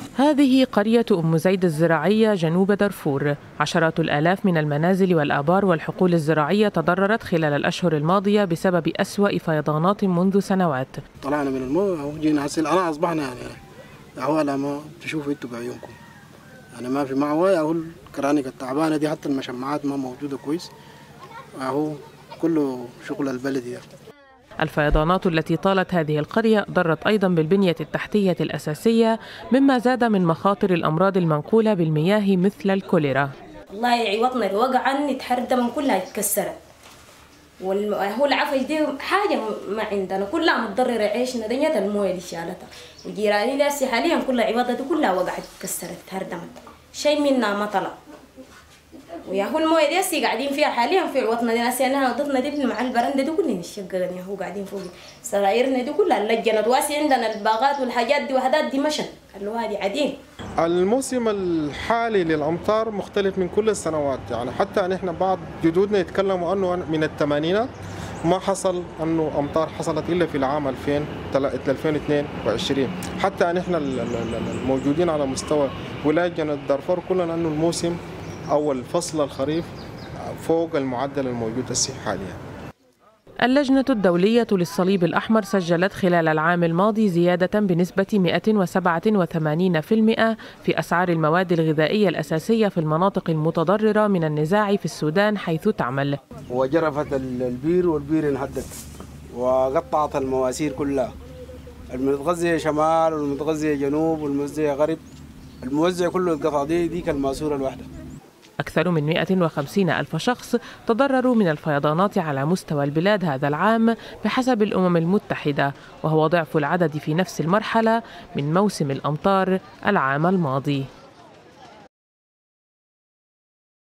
هذه قرية أم زيد الزراعية جنوب دارفور. عشرات الآلاف من المنازل والآبار والحقول الزراعية تضررت خلال الأشهر الماضية بسبب أسوأ فيضانات منذ سنوات. طلعنا من الماء وجينا هسه الآن أصبحنا يعني أهوالا ما تشوفوا أنتوا بعيونكم، يعني ما في معوى، أهو الكرانيك التعبانة دي حتى المشمعات ما موجودة كويس، أهو كله شغل البلدي. الفيضانات التي طالت هذه القرية ضرت أيضا بالبنية التحتية الأساسية، مما زاد من مخاطر الأمراض المنقولة بالمياه مثل الكوليرا. الله يعوضنا الوقعة تحردم كلها اتكسرت، هو العفش دي حاجة ما عندنا، كلها متضررة عيشنا، دنيا المويه دي شالتها، وجيراني لاسي حاليا كلها عوضتها كلها وقعت اتكسرت تهردمت، شيء منا ما طلع. ويا هو المويه دي هسه قاعدين فيها حاليا في عوضنا دي، ناس انا وضفنا دي مع البرندة دي كلنا الشقة هو قاعدين فوق، سرايرنا دي كلها لجنت، واسي عندنا الباغات والحاجات دي وحدات دي مشت، قالوا هذه عادين. الموسم الحالي للأمطار مختلف من كل السنوات، يعني حتى نحن بعض جدودنا يتكلموا أنه من الثمانينات ما حصل أنه أمطار حصلت إلا في العام 2022. حتى نحن الموجودين على مستوى ولاية جنوب دارفور كلنا أنه الموسم أو الفصل الخريف فوق المعدل الموجود حاليا. اللجنة الدولية للصليب الأحمر سجلت خلال العام الماضي زيادة بنسبة 187% في أسعار المواد الغذائية الأساسية في المناطق المتضررة من النزاع في السودان حيث تعمل. وجرفت البير والبير انهدت وقطعت المواسير كلها، المتغذية شمال والمتغذية جنوب والمتغذية غرب، الموزع كله اتقطع، ديك الماسورة الواحدة. أكثر من 150 ألف شخص تضرروا من الفيضانات على مستوى البلاد هذا العام بحسب الأمم المتحدة، وهو ضعف العدد في نفس المرحلة من موسم الأمطار العام الماضي.